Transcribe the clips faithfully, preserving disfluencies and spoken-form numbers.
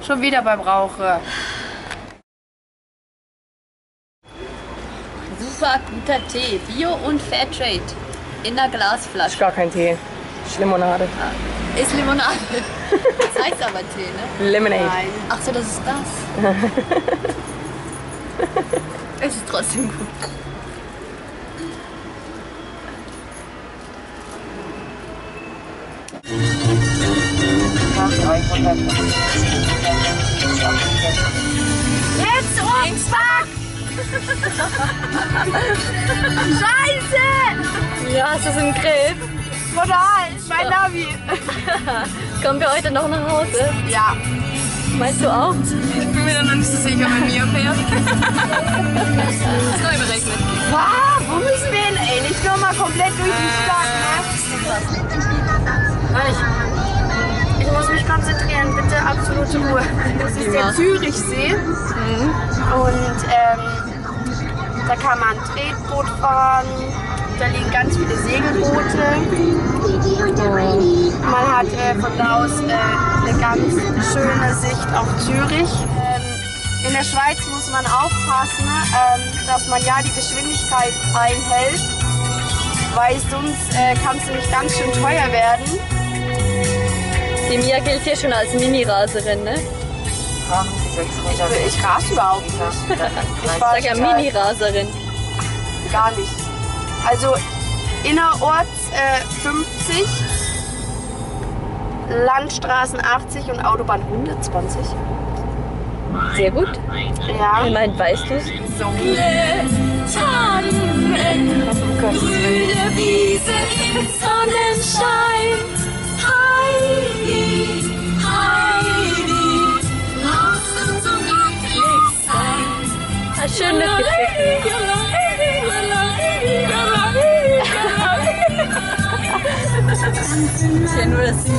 Schon wieder beim Rauchen. Super guter Tee. Bio und Fairtrade. In der Glasflasche. Ist gar kein Tee. Ist Limonade. Ah, ist Limonade. Das heißt aber Tee, ne? Lemonade. Nein. Ach so, das ist das. Es ist trotzdem gut. Jetzt um, fuck! Scheiße! Ja, hast du so einen Griff? Total, mein Navi. Kommen wir heute noch nach Hause? Ja. Meinst du auch? Ich bin mir da noch nicht so sicher, wenn mir fährt. Das ist neu berechnet. Wow, wo müssen wir hin? Ey, nicht nur mal komplett durch die Stadt, ne? Nein, ich, ich muss mich konzentrieren, bitte absolute Ruhe. Das ist der Zürichsee. Mhm. Und ähm, da kann man Tretboot fahren. Da liegen ganz viele Segelboote. Man hat äh, von da aus äh, eine ganz schöne Sicht auf Zürich. Ähm, in der Schweiz muss man aufpassen, ähm, dass man ja die Geschwindigkeit einhält, weil sonst äh, kann es nämlich ganz schön teuer werden. Die Mia gilt hier schon als Mini-Raserin, ne? Ich, ich rase überhaupt nicht. Ich, ich sag ja Mini-Raserin. Gar nicht. Also innerorts äh, fünfzig, Landstraßen achtzig und Autobahn hundertzwanzig. Sehr gut. Ja. Immerhin weißt du es. So. Grüne Wiese im Sonnenschein. Heidi, Heidi, lass uns so glücklich sein. Ah, schön mitgeschickt. Ich ja nur das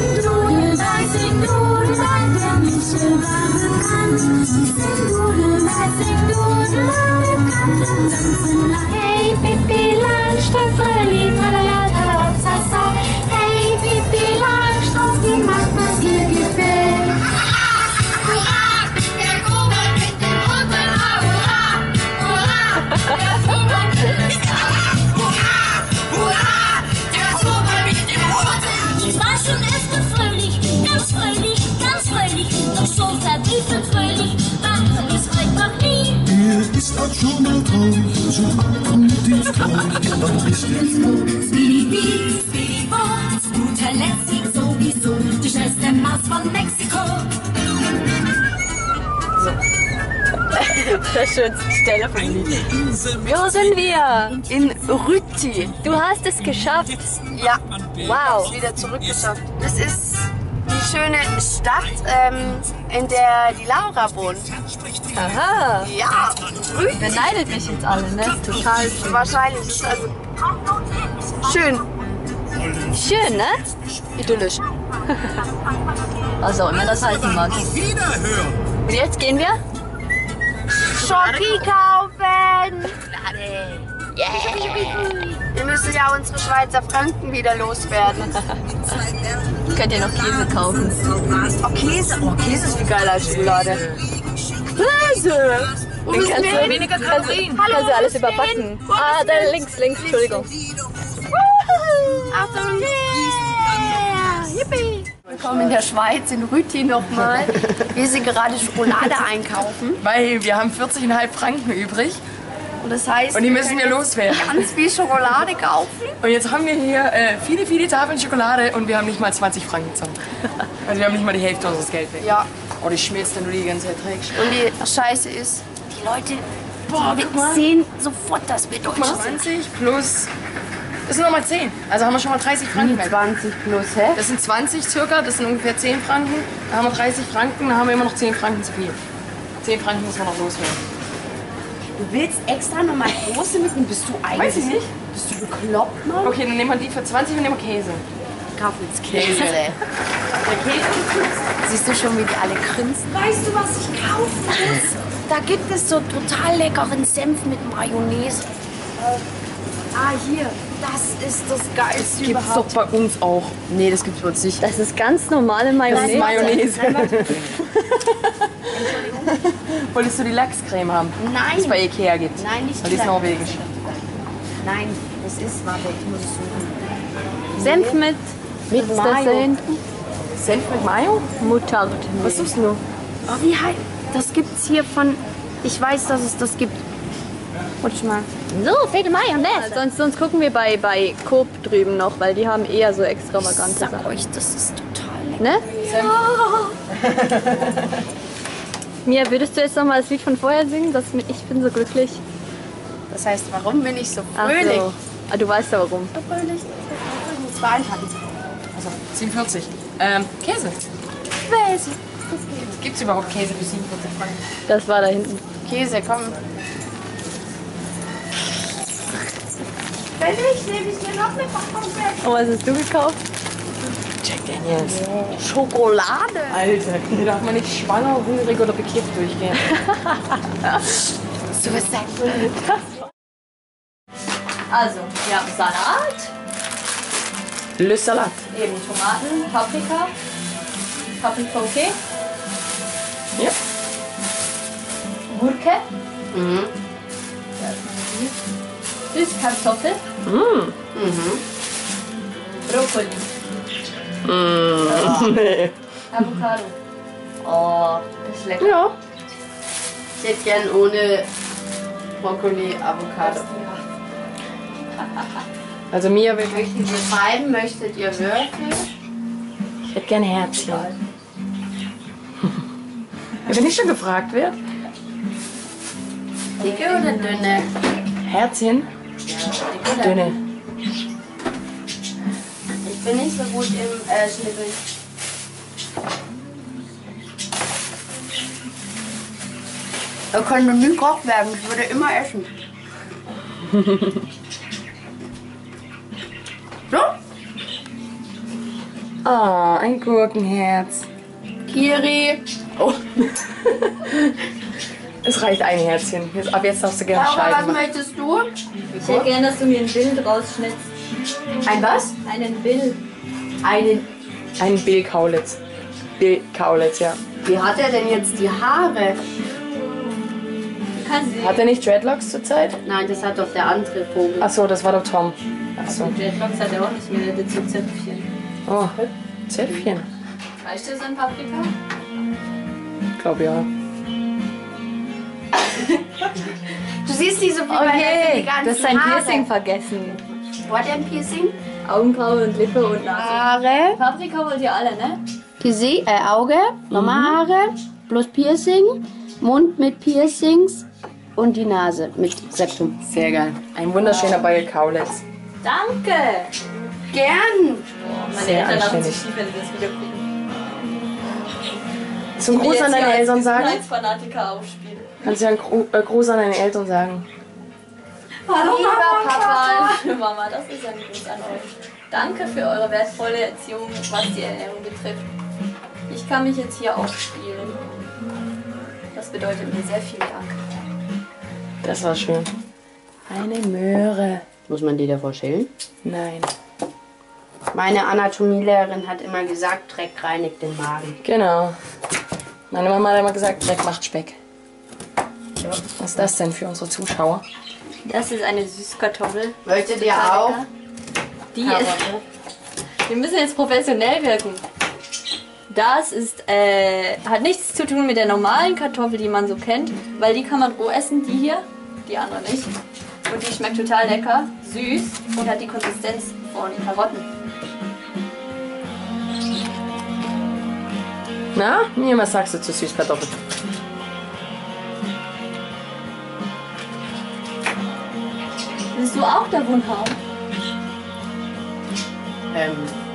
Hey, Pippi Langstrumpf-Fröhlich, tralala, tralala, hey, Pippi Langstrumpf, die macht, was ihr gefällt. Hurra, der Kobold mit dem roten Haar, hurra, hurra, der Kobold mit dem hurra, hurra, der Kobold mit dem roten. Ich war schon öfter fröhlich, ganz fröhlich, ganz fröhlich, doch so verblüffend fröhlich, war es heute noch nie. Er ist auch schon mal traurig, so ankommt ist traurig, dann ist er froh. Speedy, Speedy Bo, zu guter Letzt liegt sowieso die schnellste Maus von Mexiko. Das schönste Stelle von Lied. Wo sind wir? In Rütti. Du hast es geschafft. Ja. Wow. Wieder zurückgeschafft. Das ist die schöne Stadt, ähm, in der die Laura wohnt. Aha. Ja, Rütti. Beneidet mich jetzt alle, ne? Total schön. Wahrscheinlich. Das ist also schön. Schön, ne? Idyllisch. Was auch immer das heißen mag. Und jetzt gehen wir? Schoki kaufen! Yeah. Wir müssen ja unsere Schweizer Franken wieder loswerden. Könnt ihr noch Käse kaufen? Oh, Käse. Oh, Käse ist viel geiler als Schokolade. Käse! Wo Den müssen kannst wir du, hin? kannst, kannst du alles überbacken. Ah, da links, links, Entschuldigung. Achtung! Yeah! Yippie! Willkommen in der Schweiz, in Rütti nochmal. Wir sind gerade Schokolade einkaufen. Weil wir haben vierzig Komma fünf Franken übrig. Und das heißt, Und die müssen wir loswerden. ganz viel Schokolade kaufen. Und jetzt haben wir hier äh, viele, viele Tafeln Schokolade und wir haben nicht mal zwanzig Franken zusammen. Also wir haben nicht mal die Hälfte unseres Geld weg. Ja. Oh, die schmierst du die ganze Zeit trägst. Und die Scheiße ist, die Leute Boah, guck mal. sehen sofort, dass wir Deutsche sind. zwanzig plus, das sind nochmal zehn. Also haben wir schon mal dreißig Franken weg. zwanzig plus, hä? Das sind zwanzig circa, das sind ungefähr zehn Franken. Da haben wir dreißig Franken, dann haben wir immer noch zehn Franken zu viel. zehn Franken müssen wir noch loswerden. Du willst extra nochmal große mitnehmen? Bist du eigentlich? Weiß ich nicht. Bist du bekloppt, Mann? Okay, dann nehmen wir die für zwanzig und nehmen wir Käse. Kauf jetzt Käse. Der Käse. Siehst du schon, wie die alle grinsen? Weißt du, was ich kaufen muss? Da gibt es so total leckeren Senf mit Mayonnaise. Äh, ah, hier. Das ist das Geilste Gibt's überhaupt. doch bei uns auch. Nee, das gibt's bei uns nicht. Das ist ganz normale Mayonnaise. Mayonnaise. Nein, warte. Wolltest du die Lachscreme haben? Nein. Die es bei Ikea gibt? Nein, nicht Weil die ist Lachs. norwegisch. Nein, das ist, warte, ich muss es suchen. Senf mit. Mit Was ist das da Mayo. hinten? Senf mit Mayo? Mutard. Was suchst du? Oh, wie heißt das? Gibt's hier von. Ich weiß, dass es das gibt. Rutsch mal. So, fette Mayonnaise. Sonst, sonst gucken wir bei, bei Coop drüben noch, weil die haben eher so extravagante Sag Sachen. euch, das ist total lecker. Ne? Mia, würdest du jetzt noch mal das Lied von vorher singen? Das, ich bin so glücklich. Das heißt, warum bin ich so Ach fröhlich? so. Ah, du weißt ja warum. So fröhlich. Das war einpacken. Also siebenundvierzig. Ähm, Käse. Käse. Gibt's überhaupt Käse für siebenundvierzig Franken? Das war da hinten. Käse, komm. Wenn nicht, nehme ich dir noch eine Packung weg. Und was hast du gekauft? Jack Daniels. Schokolade. Alter, hier darf man nicht schwanger, hungrig oder bekifft durchgehen. So was sagt man nicht. Also, wir haben Salat, Le Salat. eben Tomaten, Paprika, Paprika okay, Ja. Gurke, Mhm. Süßkartoffel, Mm. Brokkoli, Mm. Nee. Avocado. Oh, das ist lecker. Ja. Ich hätte gern ohne Brokkoli, Avocado. Also Mia will. Möchten Sie Scheiben? Möchtet ihr Würfel? Ich hätte gerne Herzchen. Ja, wenn ich schon gefragt werde. Dicke oder dünne? Herzchen? Dicke oder Dünne. Ich bin nicht so gut im äh, Schnibbeln. Da könnte nie koch werden. Ich würde immer essen. So? Ah, ein Gurkenherz. Kiri. Oh. Es reicht ein Herzchen. Jetzt, ab jetzt darfst du gerne Laura, was Scheiben machen. möchtest du? Ich hätte gerne, dass du mir ein Bild rausschnittst. Ein was? Einen Bild. Einen. Ein Bill Kaulitz. Bill Kaulitz, ja. Wie hat er denn jetzt die Haare? Kann sie. Hat er nicht Dreadlocks zurzeit? Nein, das hat doch der andere Vogel. Ach so, das war doch Tom. Ach so. Dreadlocks hat er auch nicht mehr, der hat so Zöpfchen. Oh, Zäpfchen. Reicht dir so ein Paprika? Ich glaube ja. Du siehst die so wie bei Okay, die ganzen du hast dein Haare. Piercing vergessen. Wo hat er ein Piercing? Augenbraue und Lippe und Nase. Haare. Paprika wollt ihr alle, ne? Gese äh, Auge, nochmal Haare, plus Piercing, Mund mit Piercings und die Nase mit Septum. Sehr geil. Ein wunderschöner Bill Kaulitz. Danke! Gern! Meine Sehr Eltern lachen anständig. sich schief, wenn sie das wieder gucken. Zum Gruß an deine Eltern sagen. Fanatiker aufspielen. Kannst du ja einen Gru äh, Gruß an deine Eltern sagen. Hallo lieber Papa, liebe Mama, das ist ein Gruß an euch. Danke für eure wertvolle Erziehung, was die Ernährung betrifft. Ich kann mich jetzt hier aufspielen. Das bedeutet mir sehr viel Dank. Das war schön. Eine Möhre. Muss man die davor schälen? Nein. Meine Anatomielehrerin hat immer gesagt, Dreck reinigt den Magen. Genau. Meine Mama hat immer gesagt, Dreck macht Speck. Was ist das denn für unsere Zuschauer? Das ist eine Süßkartoffel. Möchtet ihr auch? Die ist. Wir müssen jetzt professionell wirken. Das ist, äh, hat nichts zu tun mit der normalen Kartoffel, die man so kennt, weil die kann man roh essen, die hier, die andere nicht. Und die schmeckt total lecker, süß und hat die Konsistenz von Karotten. Na, mir, was sagst du zu Süßkartoffeln? Willst du auch davon haben? Ähm.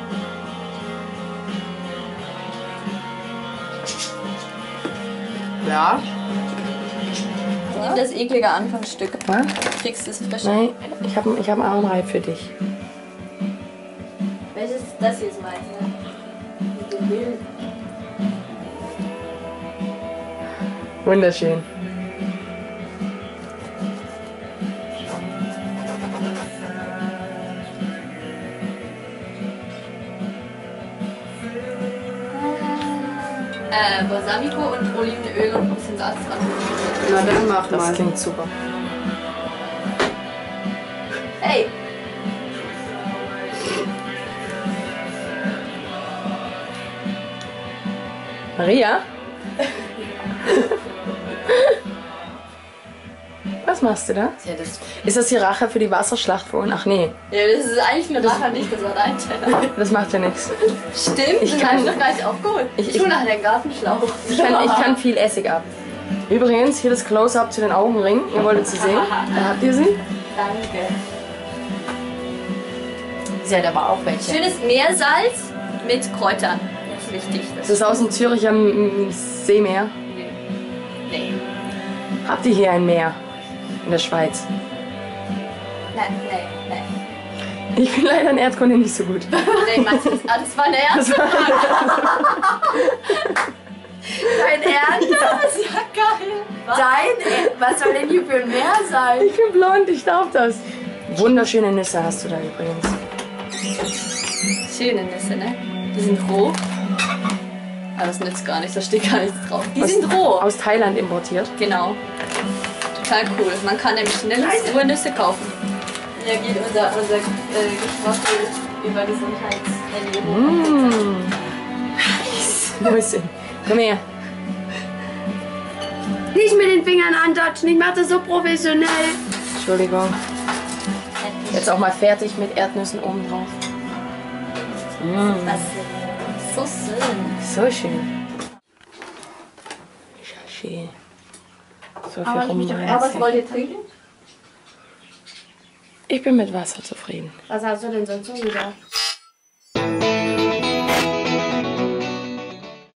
Ja. Nimm das eklige Anfangsstück. Was? Du kriegst es frisch. Nein, ich habe ich hab einen Armreif für dich. Welches ist das hier ist meins, ne? Mit dem Bild. Wunderschön. und Olivenöl und ein bisschen Salz dran. Na dann mach Das mal. klingt super. Hey! Maria? Was machst du da? Ja, das, Ist das die Rache für die Wasserschlacht vorhin? Ach nee, ja, das ist eigentlich eine Rache nicht, das war dein Teller. das macht ja nichts. Stimmt, Ich das kann- hab ich doch gar nicht aufgeholt. Ich- Ich, ich- tu nachher den Gartenschlauch. Ich kann, ich kann viel Essig ab. Übrigens, hier das Close-Up zu den Augenringen. Ihr wolltet sie sehen. Da habt ihr sie. Danke. Sie hat aber auch welche. Schönes Meersalz mit Kräutern. Das ist wichtig. Das ist aus dem Züricher mm, Seemeer. Nee. Habt ihr hier ein Meer? In der Schweiz. Nein, nee, nee. Ich bin leider in Erdkunde nicht so gut. Nee, meinst du das? Ah, das war eine Ernst. Dein Ernst? Das ist ja geil. Was? Dein Ernst? Was soll denn hier für ein Meer sein? Ich bin blond, ich darf das. Wunderschöne Nüsse hast du da übrigens. Schöne Nüsse, ne? Die sind roh. Aber das nützt gar nichts, da steht gar nichts drauf. Die Aus- sind roh. Aus Thailand importiert. Genau. Total cool. Man kann nämlich nirgends rohe Nüsse kaufen. Hier geht unser, unser äh, Geschwafel über Gesundheitsernährung. Mmh. Nüsse. Komm her. Nicht mit den Fingern antatschen, ich mach das so professionell. Entschuldigung. Jetzt auch mal fertig mit Erdnüssen oben drauf. Das ist so schön. So schön. Ja, schön. So viel Rumreisen. Aber was wollt ihr trinken? Ich bin mit Wasser zufrieden. Was hast du denn sonst so wieder?